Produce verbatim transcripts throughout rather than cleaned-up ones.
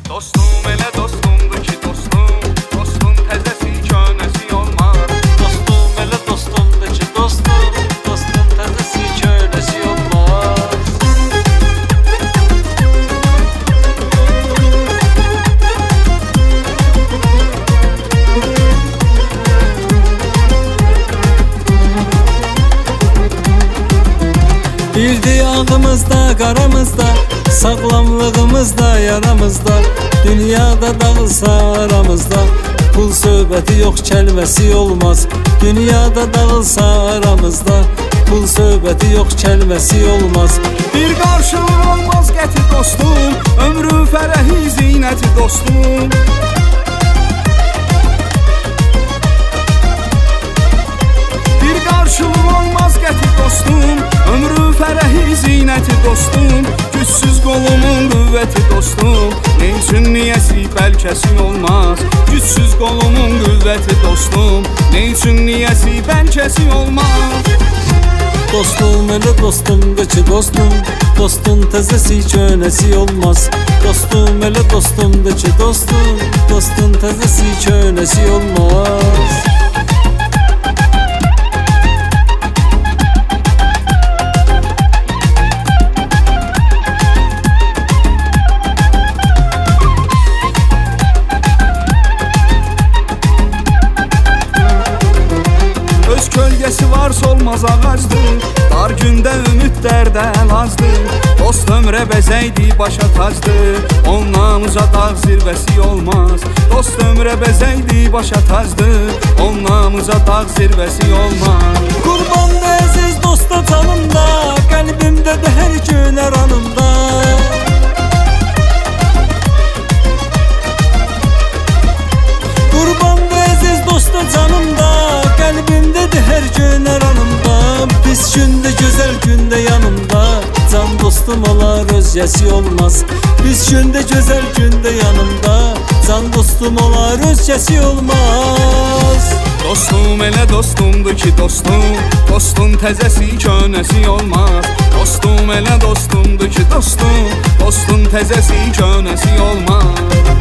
Dostum elə dostumdur ki dostum, dostun təzəsi könəsi olmaz. Dostum elə dostumdur ki dostum, dostun təzəsi könəsi olmaz. Bildi ağımızda, qaramızda, sağlamlığımızda, yaramızda. Dünyada dağılsa aramızda, pul söhbəti yox, kəlməsi olmaz. Dünyada dağılsa aramızda, pul söhbəti yox, kəlməsi olmaz. Bir qarşılıq olmaz qəti dostum, ömrün fərəhi zinəti dostum. Bir qarşılıq olmaz qəti dostum, ömrün fərəhi zinəti dostum. Gücsüz qolumun qüvvəti dostum, ne üçün niyəsi bəlkəsi olmaz. Gücsüz qolumun qüvvəti dostum, ne üçün niyəsi bəlkəsi olmaz. Dostum elə dostumdur ki dostum, dostun təzəsi könəsi olmaz. Dostum elə dostumdur ki dostum, dostun təzəsi könəsi olmaz. Öz kölgəsi var solmaz ağacdır, dar gündə ümid dərdə əlazdır. Dost ömrə bəzəkdi başa tacdır, ondan uzaq zirvəsi olmaz. Dost ömrə bəzəkdi başa tacdır, ondan uzaq zirvəsi olmaz. Qurbandı əziz dosta canımda, qəlbimdədir hər gün aranımda. Qurbandı əziz dosta canımda, qəlbimdədir hər gün aranımda. Pis gündə, gözəl gündə yanımda, can dostum olar, özgəsi olmaz. Pis gündə, gözəl gündə yanımda, can dostum olar, özgəsi olmaz. Dostum elə dostumdur ki dostum, dostun təzəsi könəsi olmaz. Dostum elə dostumdur ki dostum, dostun təzəsi könəsi olmaz.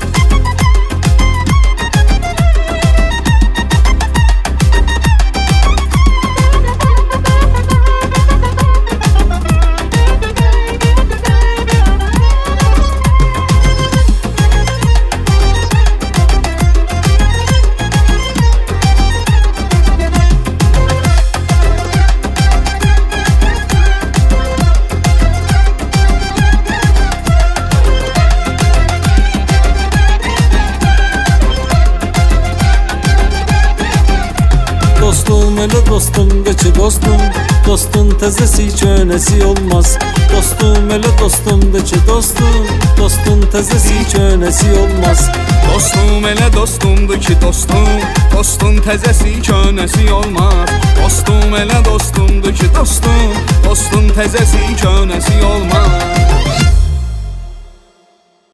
Dostum elə dostumdur ki dostum, dostun təzəsi könəsi olmaz. Dostum elə dostumdur ki dostum, dostun təzəsi könəsi olmaz. Dostum elə dostumdur ki dostum, dostun təzəsi könəsi olmaz. Dostum elə dostumdur ki dostum, dostun təzəsi könəsi olmaz.